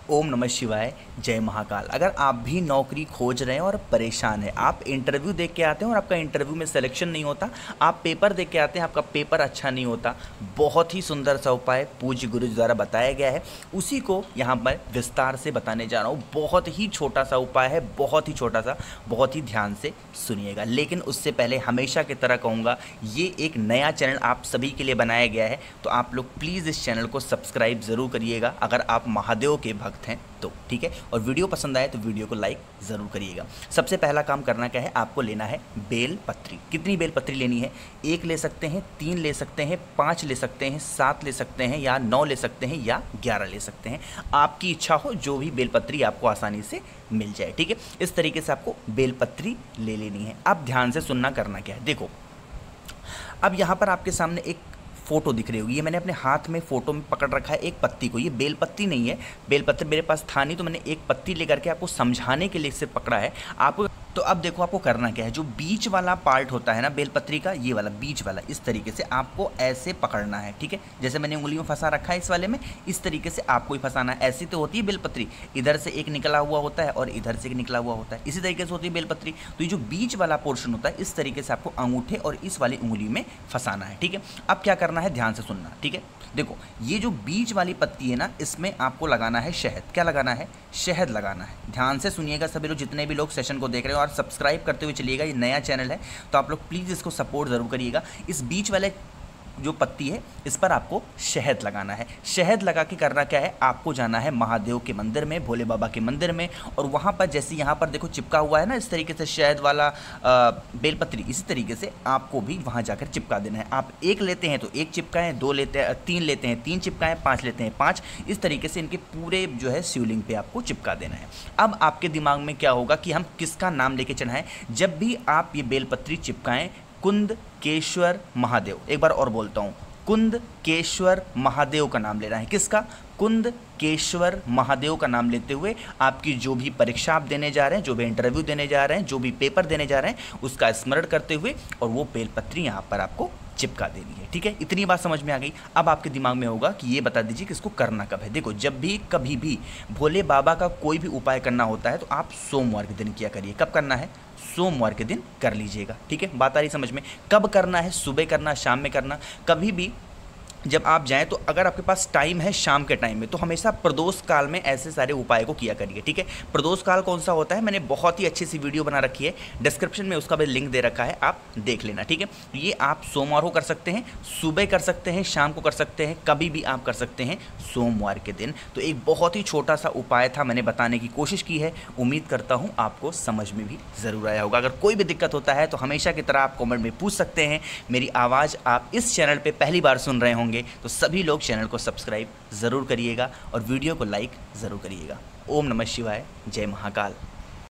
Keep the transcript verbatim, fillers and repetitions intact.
ओम नमः शिवाय, जय महाकाल। अगर आप भी नौकरी खोज रहे हैं और परेशान हैं, आप इंटरव्यू देख के आते हैं और आपका इंटरव्यू में सिलेक्शन नहीं होता, आप पेपर देख के आते हैं, आपका पेपर अच्छा नहीं होता, बहुत ही सुंदर सा उपाय पूज्य गुरु जी द्वारा बताया गया है, उसी को यहाँ पर विस्तार से बताने जा रहा हूँ। बहुत ही छोटा सा उपाय है, बहुत ही छोटा सा, बहुत ही ध्यान से सुनिएगा। लेकिन उससे पहले हमेशा की तरह कहूँगा, ये एक नया चैनल आप सभी के लिए बनाया गया है, तो आप लोग प्लीज़ इस चैनल को सब्सक्राइब ज़रूर करिएगा अगर आप महादेव के भक्त हैं तो, ठीक है। और वीडियो पसंद आए तो वीडियो को लाइक ज़रूर करिएगा। सबसे पहला काम करना क्या है, आपको लेना है बेल पत्री। कितनी बेल पत्री लेनी है? एक ले सकते हैं, तीन ले सकते हैं, पाँच ले सकते हैं, सात ले सकते हैं, या नौ ले सकते हैं, या ग्यारह ले सकते हैं। आपकी इच्छा हो, जो भी बेल पत्री आपको आसानी से मिल जाए, ठीक है। इस तरीके से आपको बेल पत्री ले लेनी है। अब ध्यान से सुनना, करना क्या है, देखो। अब यहाँ पर आपके सामने एक फ़ोटो दिख रही होगी, ये मैंने अपने हाथ में फ़ोटो में पकड़ रखा है एक पत्ती को। ये बेल पत्ती नहीं है, बेल पत्र मेरे पास था नहीं, तो मैंने एक पत्ती लेकर के आपको समझाने के लिए इसे पकड़ा है आपको। तो अब देखो, आपको करना क्या है, जो बीच वाला पार्ट होता है ना बेलपत्री का, ये वाला बीच वाला, इस तरीके से आपको ऐसे पकड़ना है, ठीक है। जैसे मैंने उंगली में फंसा रखा है इस वाले में, इस तरीके से आपको ही फंसाना है। ऐसी तो होती है बेलपत्री, इधर से एक निकला हुआ होता है और इधर से एक निकला हुआ होता है, इसी तरीके से होती है बेलपत्री। तो ये जो बीच वाला पोर्शन होता है, इस तरीके से आपको अंगूठे और इस वाली उंगली में फंसाना है, ठीक है। अब क्या करना है, ध्यान से सुनना, ठीक है। देखो, ये जो बीच वाली पत्ती है ना, इसमें आपको लगाना है शहद। क्या लगाना है? शहद लगाना है। ध्यान से सुनिएगा सभी लोग, जितने भी लोग सेशन को देख रहे हो, और सब्सक्राइब करते हुए चलिएगा। ये नया चैनल है तो आप लोग प्लीज़ इसको सपोर्ट ज़रूर करिएगा। इस बीच वाले जो पत्ती है, इस पर आपको शहद लगाना है। शहद लगा के करना क्या है, आपको जाना है महादेव के मंदिर में, भोले बाबा के मंदिर में, और वहाँ पर जैसे यहाँ पर देखो चिपका हुआ है ना इस तरीके से शहद वाला बेलपत्री, इसी तरीके से आपको भी वहाँ जाकर चिपका देना है। आप एक लेते हैं तो एक चिपकाएं, दो लेते हैं, तीन लेते हैं तीन चिपकाएं, पाँच लेते हैं पाँच, इस तरीके से इनके पूरे जो है शिवलिंग पे आपको चिपका देना है। अब आपके दिमाग में क्या होगा कि हम किसका नाम लेके चढ़ाएं? जब भी आप ये बेलपत्री चिपकाएं, कुंदकेश्वर महादेव, एक बार और बोलता हूँ, कुंदकेश्वर महादेव का नाम लेना है। किसका? कुंदकेश्वर महादेव का नाम लेते हुए आपकी जो भी परीक्षा आप देने जा रहे हैं, जो भी इंटरव्यू देने जा रहे हैं, जो भी पेपर देने जा रहे हैं, उसका स्मरण करते हुए और वो बेलपत्री यहाँ पर आपको चिपका देनी है, ठीक है। इतनी बात समझ में आ गई। अब आपके दिमाग में होगा कि ये बता दीजिए कि इसको करना कब है। देखो, जब भी कभी भी भोले बाबा का कोई भी उपाय करना होता है तो आप सोमवार के दिन किया करिए। कब करना है? सोमवार के दिन कर लीजिएगा, ठीक है। बात आ रही समझ में? कब करना है? सुबह करना, शाम में करना, कभी भी जब आप जाएं तो अगर आपके पास टाइम है शाम के टाइम में, तो हमेशा प्रदोष काल में ऐसे सारे उपाय को किया करिए, ठीक है। प्रदोष काल कौन सा होता है, मैंने बहुत ही अच्छी सी वीडियो बना रखी है, डिस्क्रिप्शन में उसका भी लिंक दे रखा है, आप देख लेना, ठीक है। ये आप सोमवार को कर सकते हैं, सुबह कर सकते हैं, शाम को कर सकते हैं, कभी भी आप कर सकते हैं सोमवार के दिन। तो एक बहुत ही छोटा सा उपाय था, मैंने बताने की कोशिश की है। उम्मीद करता हूँ आपको समझ में भी ज़रूर आया होगा। अगर कोई भी दिक्कत होता है तो हमेशा की तरह आप कॉमेंट में पूछ सकते हैं। मेरी आवाज़ आप इस चैनल पर पहली बार सुन रहे होंगे तो सभी लोग चैनल को सब्सक्राइब ज़रूर करिएगा और वीडियो को लाइक ज़रूर करिएगा। ओम नमः शिवाय, जय महाकाल।